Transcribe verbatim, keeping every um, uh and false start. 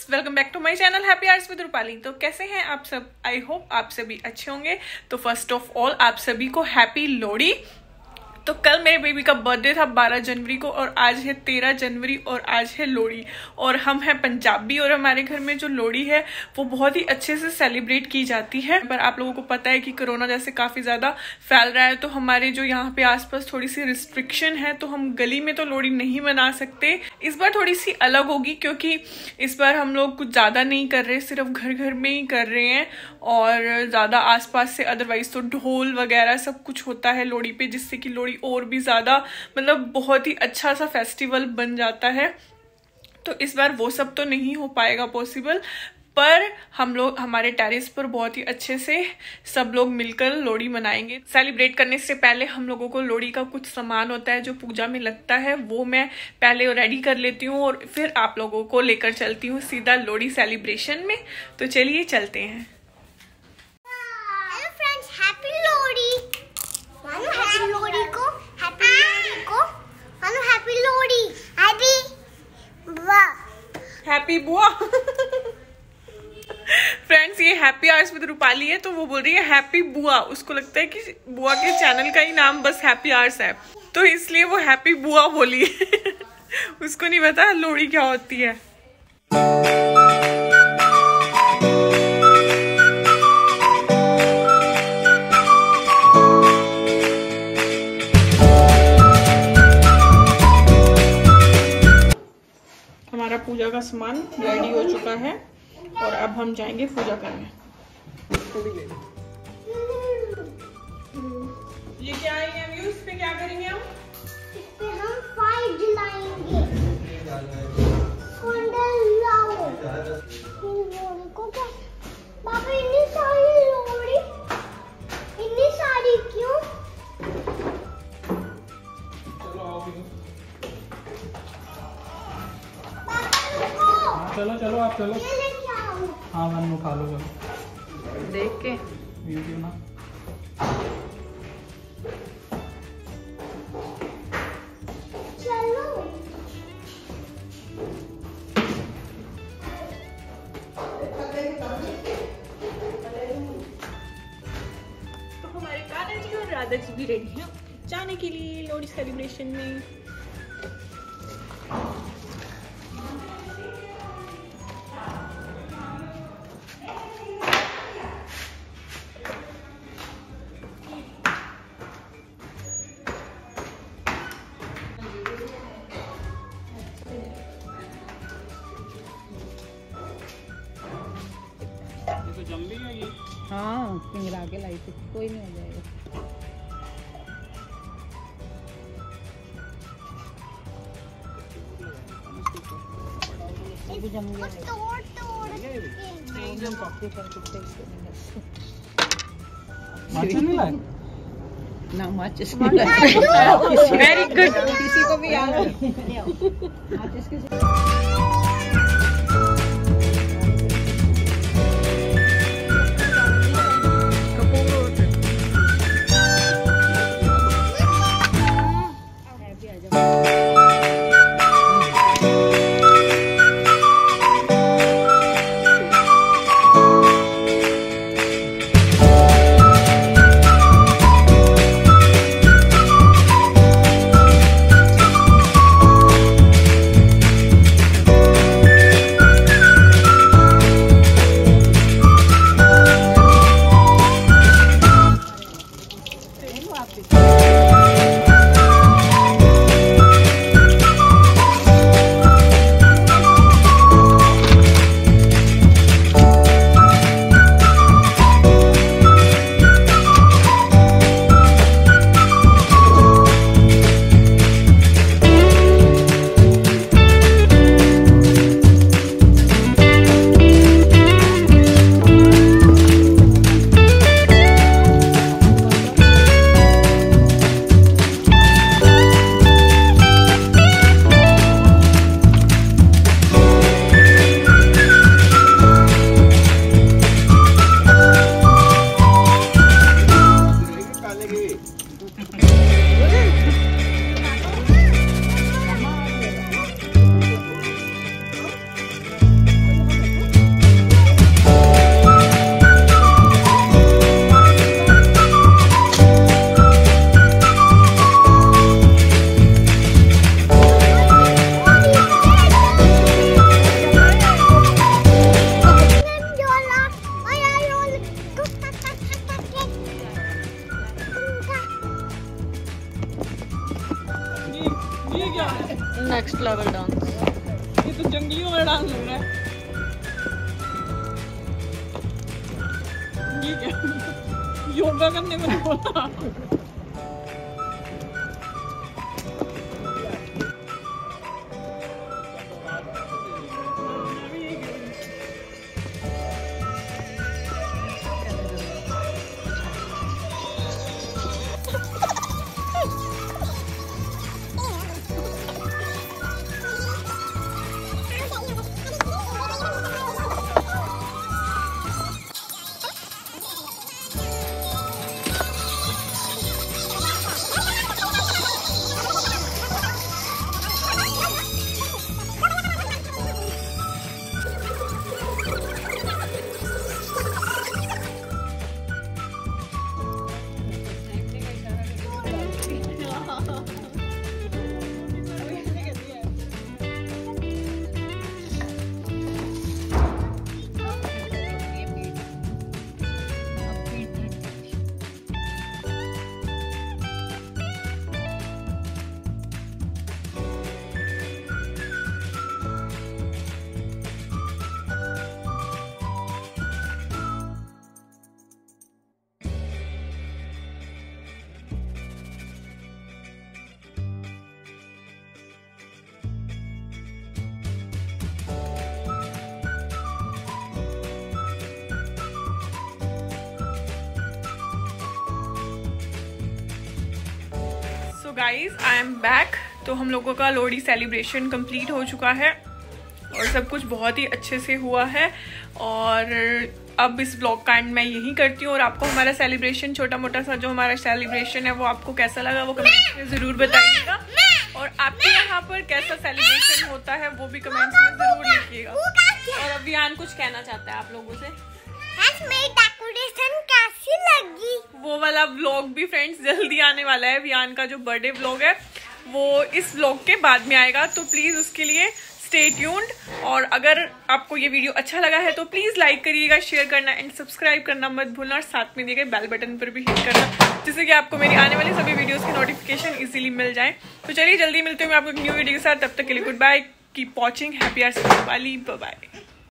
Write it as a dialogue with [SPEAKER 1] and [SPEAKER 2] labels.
[SPEAKER 1] Welcome back to my channel happy hours with Rupali. तो कैसे हैं आप सब? आई होप आप सभी अच्छे होंगे। तो फर्स्ट ऑफ ऑल आप सभी को हैप्पी लोहड़ी। तो कल मेरे बेबी का बर्थडे था बारह जनवरी को और आज है तेरह जनवरी और आज है लोहड़ी। और हम हैं पंजाबी और हमारे घर में जो लोहड़ी है वो बहुत ही अच्छे से सेलिब्रेट की जाती है। पर आप लोगों को पता है कि कोरोना जैसे काफ़ी ज़्यादा फैल रहा है, तो हमारे जो यहाँ पे आसपास थोड़ी सी रिस्ट्रिक्शन है, तो हम गली में तो लोहड़ी नहीं मना सकते। इस बार थोड़ी सी अलग होगी क्योंकि इस बार हम लोग कुछ ज़्यादा नहीं कर रहे, सिर्फ घर घर में ही कर रहे हैं और ज़्यादा आसपास से अदरवाइज तो ढोल वगैरह सब कुछ होता है लोहड़ी पे, जिससे कि लोहड़ी और भी ज़्यादा मतलब बहुत ही अच्छा सा फेस्टिवल बन जाता है। तो इस बार वो सब तो नहीं हो पाएगा पॉसिबल, पर हम लोग हमारे टेरेस पर बहुत ही अच्छे से सब लोग मिलकर लोहड़ी मनाएंगे। सेलिब्रेट करने से पहले हम लोगों को लोहड़ी का कुछ सामान होता है जो पूजा में लगता है, वो मैं पहले रेडी कर लेती हूँ और फिर आप लोगों को लेकर चलती हूँ सीधा लोहड़ी सेलिब्रेशन में। तो चलिए चलते हैं।
[SPEAKER 2] Hello friends, happy Lohri. मानो हैप्पी लोहड़ी को, हैप्पी लोहड़ी को, मानो हैप्पी लोहड़ी, हैप्पी बुआ,
[SPEAKER 1] हैप्पी बुआ। फ्रेंड्स ये हैप्पी आवर्स विद रूपाली है, तो वो बोल रही है हैप्पी बुआ। उसको लगता है कि बुआ के चैनल का ही नाम बस हैप्पी आवर्स है, तो इसलिए वो हैप्पी बुआ बोली। उसको नहीं पता लोहड़ी क्या होती है। हमारा पूजा का सामान रेडी हो चुका है और अब हम जाएंगे पूजा करने। ये क्या है अभी? उस पे क्या करेंगे हम?
[SPEAKER 2] इस पे हम फायर जलाएंगे। कैंडल लाओ। लोहड़ी को क्या? पापा इतनी सारी लोहड़ी, इतनी सारी क्यों?
[SPEAKER 3] चलो चलो आप चलो। हाँ मन उठा लो, चलो
[SPEAKER 1] देख के
[SPEAKER 3] वीडियो ना।
[SPEAKER 2] चलो
[SPEAKER 1] तो हमारे कान्हा जी और राधा जी भी रेडी हैं जाने के लिए लोहड़ी सेलिब्रेशन में।
[SPEAKER 3] तो जम भी है ये।
[SPEAKER 4] हाँ पिंगला के लाई थी, कोई नहीं हो जाएगा। ये भी जम गया है।
[SPEAKER 2] तोड़ तोड़ के
[SPEAKER 4] कॉपी कर कुत्ते
[SPEAKER 3] माचिस नहीं लाए?
[SPEAKER 4] ना माचिस नहीं लाए।
[SPEAKER 1] Very good.
[SPEAKER 4] किसी को भी याद है माचिस के
[SPEAKER 1] उंगलियों में डांस लग रहा है। ये क्या योगा करने को नहीं बोला। Guys I am back. तो हम लोगों का लोहड़ी सेलिब्रेशन कंप्लीट हो चुका है और सब कुछ बहुत ही अच्छे से हुआ है। और अब इस ब्लॉग का एंड मैं यही करती हूँ। और आपको हमारा सेलिब्रेशन, छोटा मोटा सा जो हमारा सेलिब्रेशन है, वो आपको कैसा लगा वो कमेंट्स में ज़रूर बताइएगा। और आपके यहाँ पर कैसा सेलिब्रेशन होता है वो भी कमेंट्स में ज़रूर लिखिएगा। और अभियान कुछ कहना चाहता है आप लोगों से।
[SPEAKER 2] मेरी डेकोरेशन कैसी लगी?
[SPEAKER 1] वो वाला व्लॉग भी फ्रेंड्स जल्दी आने वाला है। वियान का जो बर्थडे व्लॉग है वो इस व्लॉग के बाद में आएगा, तो प्लीज उसके लिए स्टे ट्यून्ड। और अगर आपको ये वीडियो अच्छा लगा है तो प्लीज लाइक करिएगा, शेयर करना एंड सब्सक्राइब करना मत भूलना। और साथ में दिए गए बेल बटन पर भी हिट करना, जिससे कि आपको मेरी आने वाली सभी वीडियोस की नोटिफिकेशन इजीली मिल जाए। तो चलिए जल्दी मिलते हैं मैं आपको एक न्यू वीडियो के साथ। तब तक के लिए good bye, keep watching, happy hours वाली, बाय बाय।